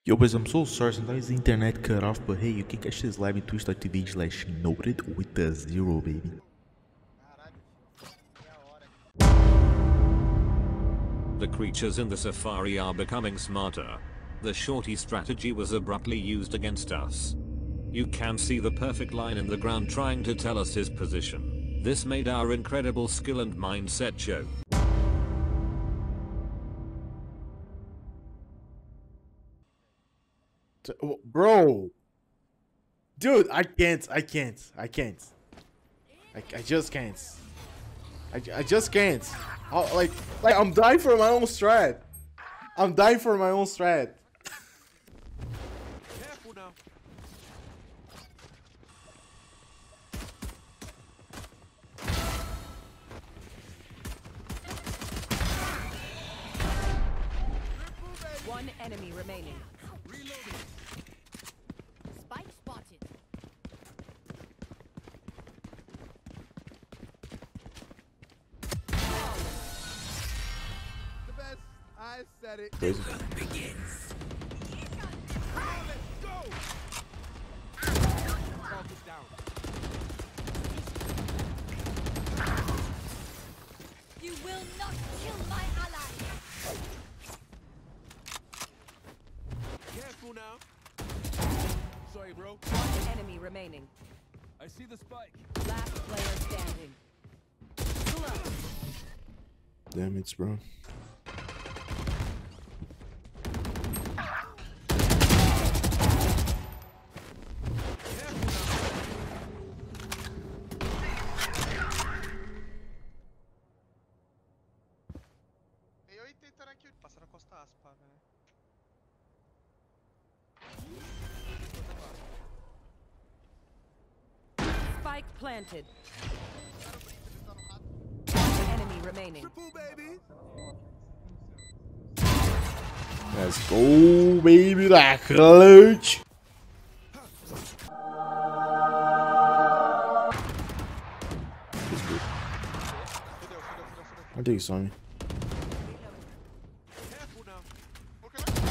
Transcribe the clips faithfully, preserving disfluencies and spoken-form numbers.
Yo, boys, I'm so sorry. Sometimes the internet cut off, but hey, you can catch this live in twitch.tv slash noted with a zero, baby. The creatures in the safari are becoming smarter. The shorty strategy was abruptly used against us. You can see the perfect line in the ground trying to tell us his position. This made our incredible skill and mindset show. Bro. Dude, I can't. I can't. I can't. I, I just can't. I, I just can't. How, like, like, I'm dying for my own strat. I'm dying for my own strat. Careful now. One enemy remaining. Reloading. Spike spotted. The best. I said it. Crazy. Let's go. Focus down. You will not kill my ally. Careful now. Sorry, bro. One enemy remaining. I see the spike. Last player standing. Slow. Damn it, bro. Eu ia tentando aqui, passando a costa aspa, né? Spike planted. One enemy remaining. Triple, baby. Let's go, baby. That clutch. It's good. Fudeu, fudeu, fudeu, fudeu. I think you saw me. Careful now. Por que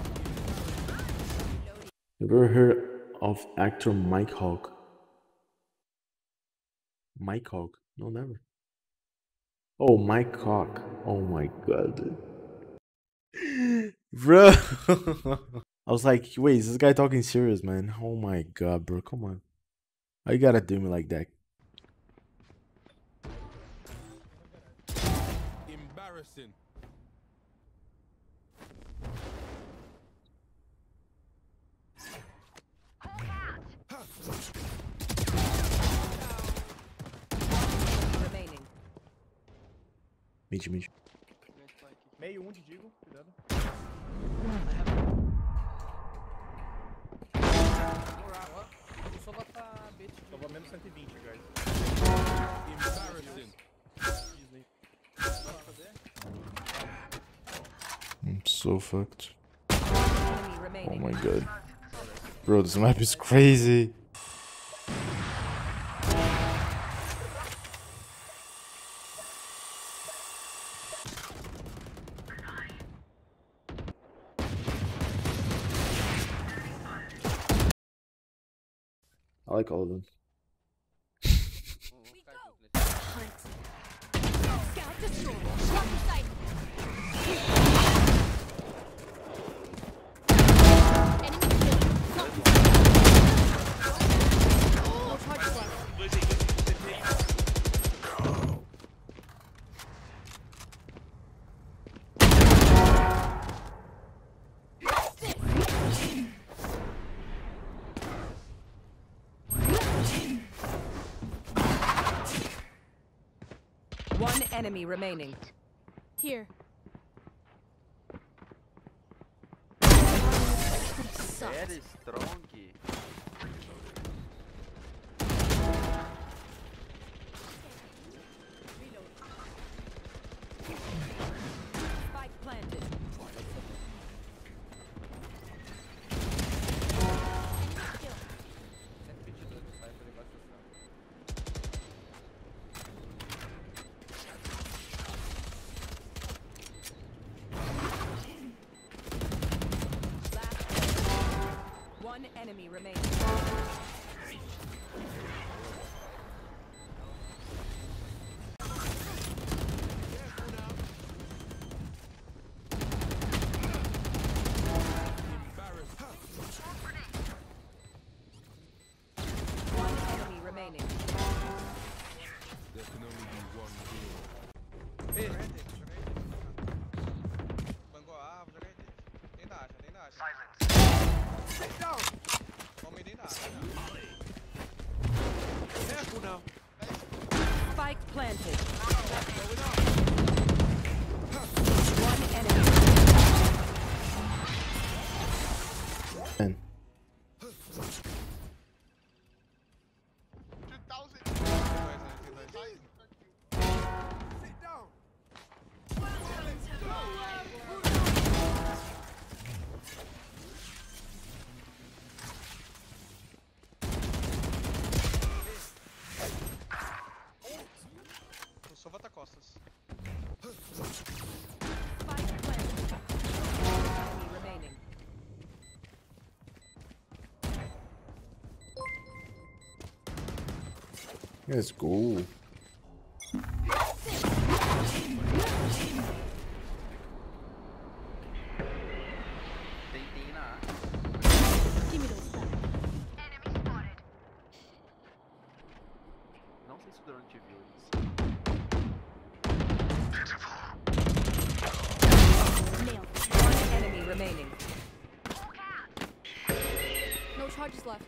não? You ever heard of actor Mike Hawk? Mike Hawk? No, never. Oh, Mike Hawk. Oh my god. Bro. I was like, wait, is this guy talking serious, man? Oh my god, bro. Come on. Why you gotta do me like that? Embarrassing. Remaining. Mid, mid. Meio um, te digo, cuidado. Só tá B, só vai menos cento e vinte, guys. Embarrassing. Disney. I'm so fucked. Enemy Oh remaining. my god. Bro, this map is crazy. I like all of them. We go. Hunt. Scout destroyed. Lock the sight. Enemy killed. Oh, charge slide. One enemy remaining. Here. Very strong. Spike planted. enemy remaining. One enemy remaining. There can only be one deal. Joguei Dave, joguei Dave. Bangou a árvore, joguei Dave. Nem da Asha, nem da Asha. Homem nem da Asha. Careful now. Spike planted. One enemy. Man. two thousand. Sit down. O Sova tá costas. Spike planted. Enemy remaining. Let's go. Deitei na A. Give me those back. Não sei se o drone te viu isso. Nailed. One enemy remaining. No charges left.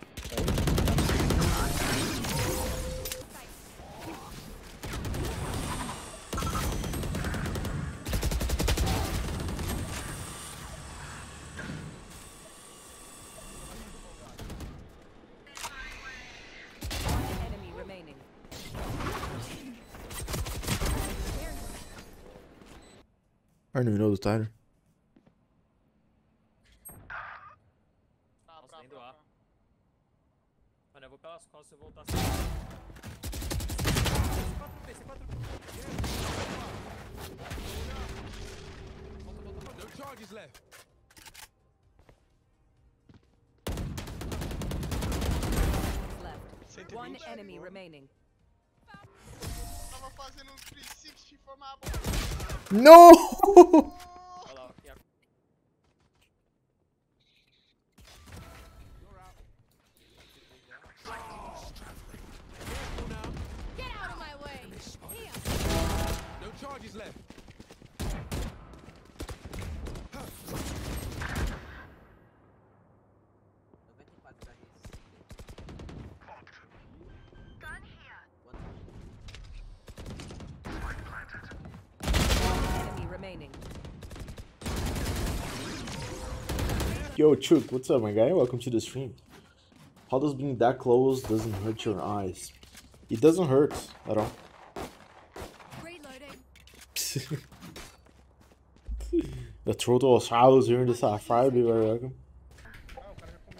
One enemy remaining. I don't even know the title. Nossa, nem do A. Mano, eu vou pelas costas e vou voltar assim. C quatro B, C quatro B. No charges left. Left. cento e One vinte. enemy remaining. Tava fazendo um três sessenta e formava. No! Olha lá, e a... Careful now. Get out of my way! Here! No charges left. noventa e quatro da Enemy remaining. Yo, Chuk, what's up, my guy? Welcome to the stream. How does being that close doesn't hurt your eyes? It doesn't hurt at all. Reloading. The total shadows here in the safari, be very welcome. Ah, o cara já comeu.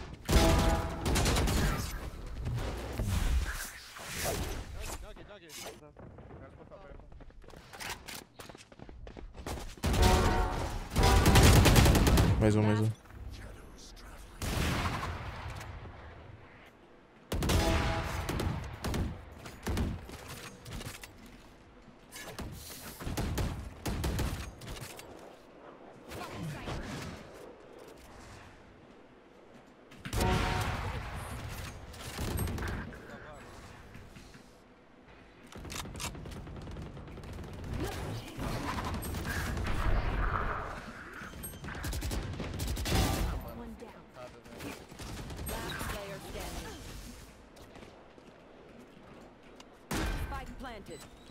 Jogue, jogue. Quase botar aberto. Mais um, mais um. One down. Last player standing. Spike planted.